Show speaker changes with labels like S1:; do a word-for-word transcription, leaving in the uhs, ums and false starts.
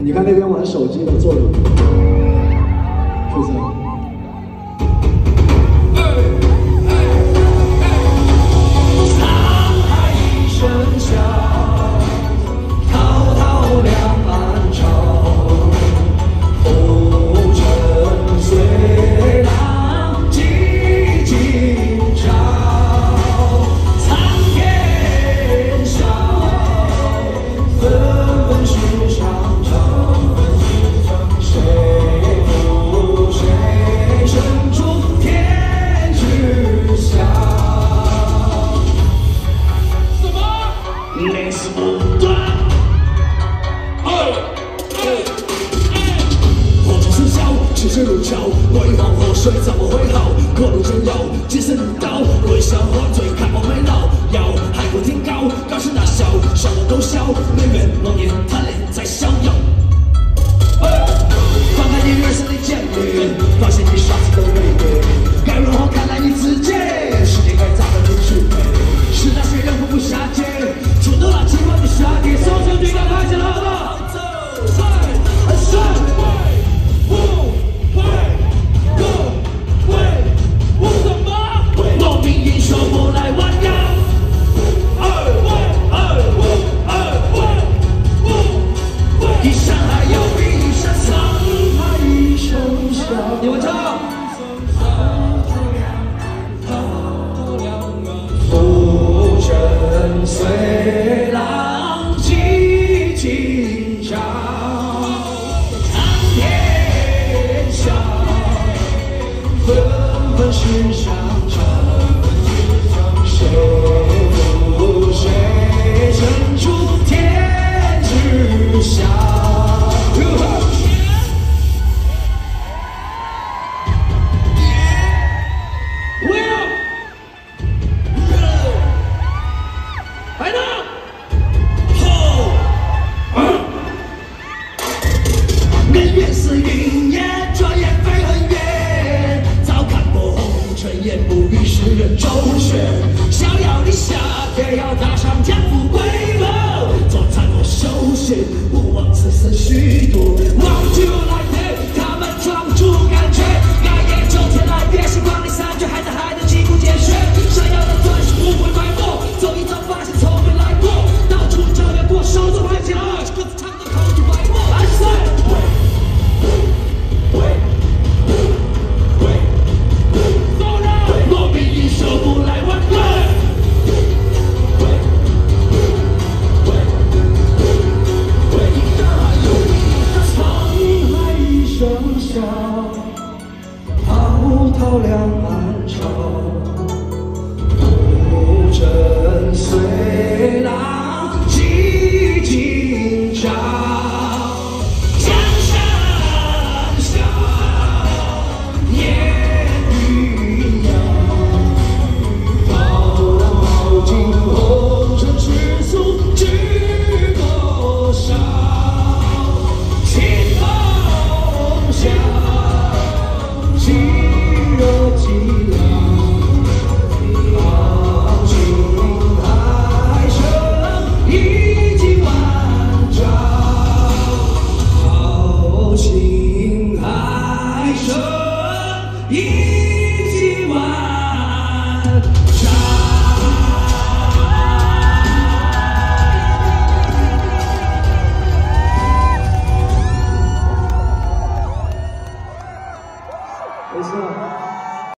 S1: 你看那边玩手机的坐着，就这样。
S2: 气势如潮，鬼王河水怎么会好？各路真妖，皆是如刀。鬼想喝醉，看我没老。要海阔天高，高声大笑，笑我都笑。年月诺言，贪恋在逍遥。翻开你人生的简历，发现你啥子都没给。该如何看待你自己？世界该咋个去区别？是那些人活不下去，触动了今晚的夏天。手上对高开起来了，帅，很帅。 你们唱。浮沉随浪迹今朝，看天笑，纷纷世上潮，谁负谁身处天之下。 人是云烟，转眼飞很远。早看破红尘，也不与世人周旋。逍遥的夏天，要踏上江湖归乐，做残破修仙，不枉此生虚度。忘记我来天，他们装出感觉。该也就天来别时光里散去，还在还能击鼓见血。闪耀的钻石不会埋没，走一遭发现从未来过。到处照亮过，手都拍起来，歌词唱的口吐白沫。I say。 涛两岸潮，浮沉随浪迹今朝。江山下，烟雨遥。涛浪淘尽红尘世俗知多少？清风笑。 热寂寥，豪情海深已经万丈，豪情海深已经万丈。
S1: 没事。